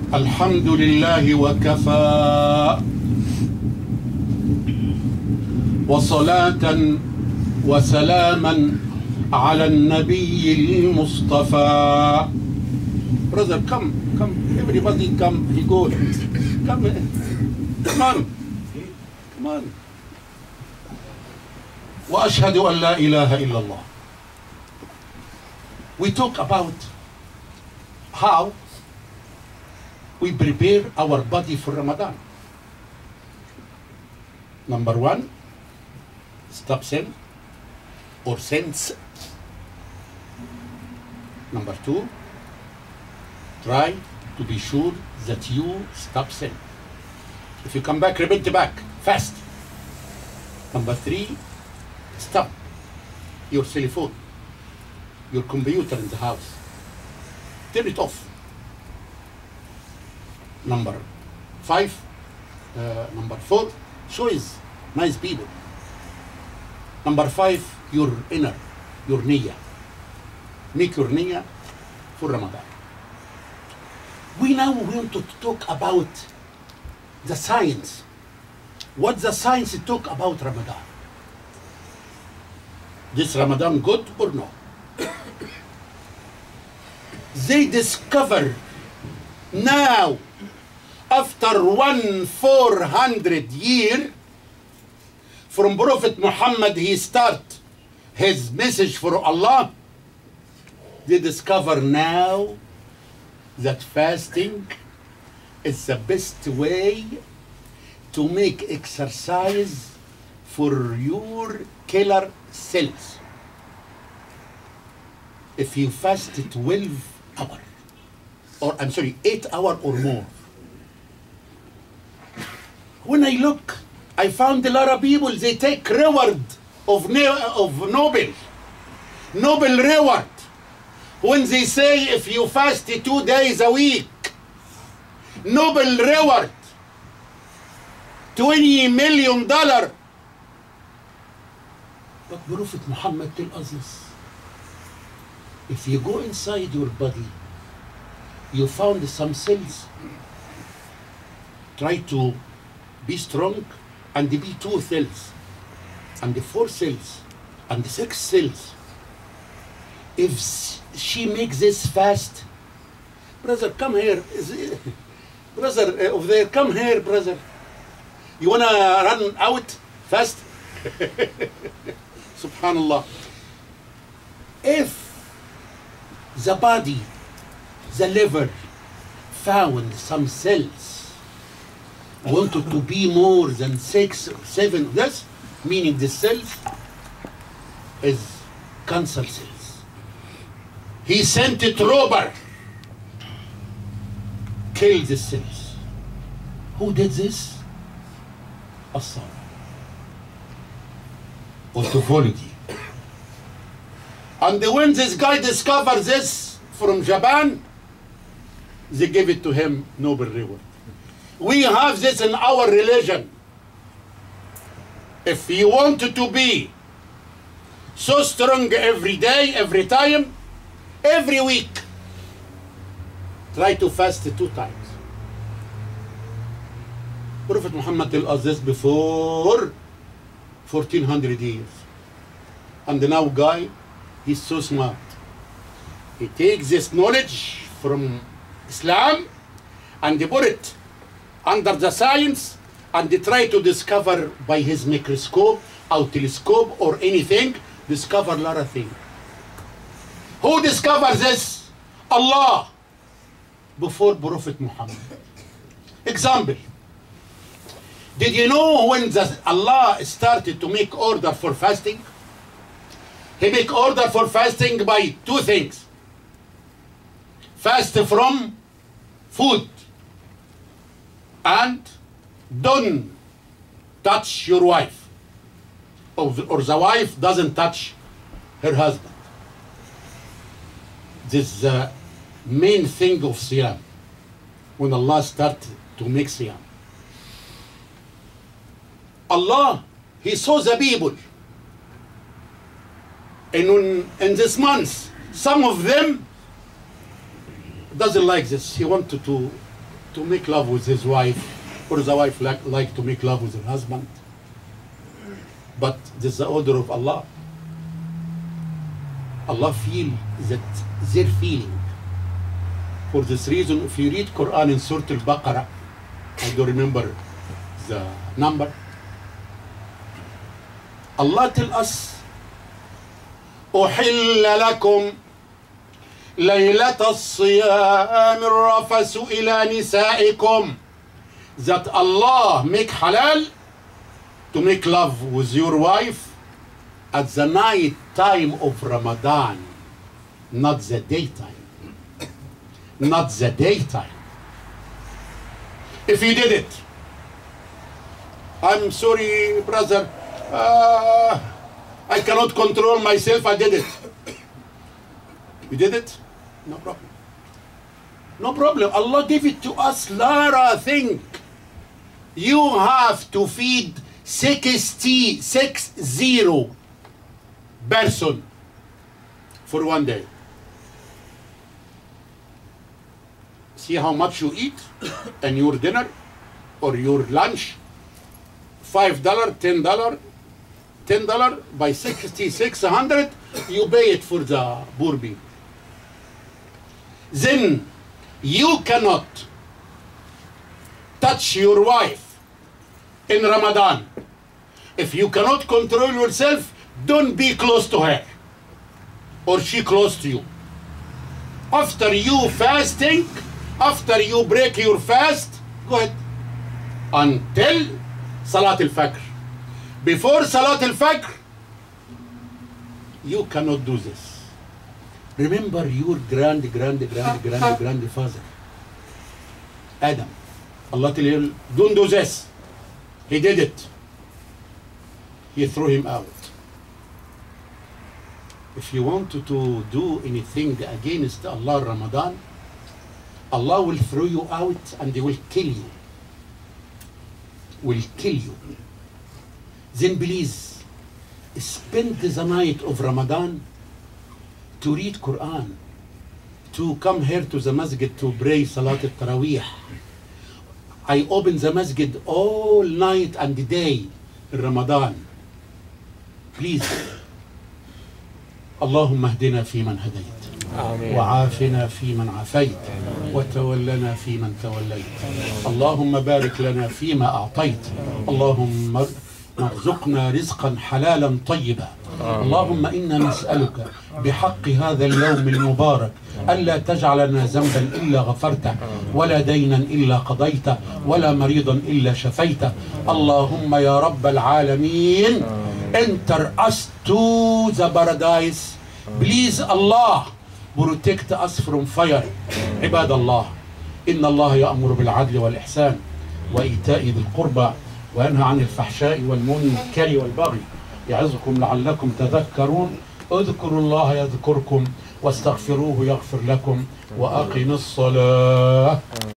الحمد لله وكفى وصلاة وسلاما على النبي المصطفى. Brother, come, everybody come, he goes, come on. وأشهد أن لا إله إلا الله. We talk about how we prepare our body for Ramadan. Number one, stop sin or sins. Number two, try to be sure that you stop sin. If you come back, repent back, fast. Number three, stop your cell phone, your computer in the house. Turn it off. Number four, choose nice people. Number five, your inner, your niyyah. Make your niyyah for Ramadan. We now want to talk about the science. What the science talk about Ramadan? This Ramadan good or no? They discover now, after 400 years from Prophet Muhammad, he start his message for Allah. They discover now that fasting is the best way to make exercise for your killer cells. If you fast 12 hours, or 8 hours or more. When I look, I found a lot of people, they take reward of Nobel reward. When they say if you fast 2 days a week, Nobel reward, $20 million. But Prophet Muhammad tell us this. If you go inside your body, you found some cells, try to be strong and be 2 cells, and 4 cells, and 6 cells. If she makes this fast, brother, come here. Brother over there, come here, brother. You wanna run out fast? Subhanallah. If the body, the liver, found some cells wanted to be more than 6 or 7, that's meaning the cells is cancer cells. He sent it robber, kill the cells. Who did this? Assad. Autophagy. And when this guy discovered this from Japan, they gave it to him Nobel reward. We have this in our religion. If you want to be so strong every day, every time, every week, try to fast 2 times. Prophet Muhammad tell us this before 1400 years. And now guy, he's so smart. He takes this knowledge from Islam and they put it under the science and they try to discover by his microscope or telescope or anything, discover a lot of things. Who discovers this? Allah, before Prophet Muhammad. Example. Did you know when Allah started to make order for fasting? He make order for fasting by 2 things. Fast from food and don't touch your wife, or the wife doesn't touch her husband. This is the main thing of Siyam, when Allah started to make Siyam. Allah, He saw the people. And in this month, some of them doesn't like this. He wanted to to make love with his wife, or the wife like to make love with her husband. But this is the order of Allah. Allah feel that their feeling. For this reason, if you read Quran in Surah Al-Baqarah, I don't remember the number, Allah tell us, أحل لكم ليلة الصيام الرفث إلى نسائكم, that Allah make halal to make love with your wife at the night time of Ramadan, not the daytime. Not the daytime. If you did it, I'm sorry, brother, I cannot control myself, I did it. You did it? No problem. No problem. Allah gave it to us. Lara, think. You have to feed 60 person for one day. See how much you eat and your dinner or your lunch. $5, $10, $10 by 600, you pay it for the poor people. Then you cannot touch your wife in Ramadan. If you cannot control yourself, don't be close to her or she close to you. After you fasting, after you break your fast, go ahead until Salat al-Fajr. Before Salat al-Fajr, you cannot do this. Remember your grandfather, Adam. Allah tell him, don't do this. He did it. He threw him out. If you want to do anything against Allah Ramadan, Allah will throw you out and He will kill you. Will kill you. Then please, spend the night of Ramadan to read Quran, to come here to the masjid to pray Salat al-Taraweeh. I open the masjid all night and day in Ramadan. Please. اللهم اهدنا فيمن هديت وعافنا فيمن عافيت وتولنا فيمن توليت اللهم بارك لنا فيما أعطيت اللهم ارزقنا رزقا حلالا طيبا اللهم إنا نسألك بحق هذا اليوم المبارك ألا تجعل لنا ذنبا إلا غفرته ولا دينا إلا قضيته ولا مريضا إلا شفيته اللهم يا رب العالمين enter us to the paradise. Please Allah protect us from fire. عباد الله إن الله يأمر بالعدل والإحسان وإيتاء ذي القربى وينهى عن الفحشاء والمنكر والبغي يعظكم لعلكم تذكرون اذكروا الله يذكركم واستغفروه يغفر لكم وأقم الصلاة.